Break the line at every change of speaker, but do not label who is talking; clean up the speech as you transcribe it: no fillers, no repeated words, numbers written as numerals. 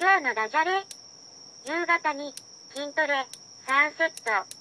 今日のダジャレ。夕方に筋トレ3セット。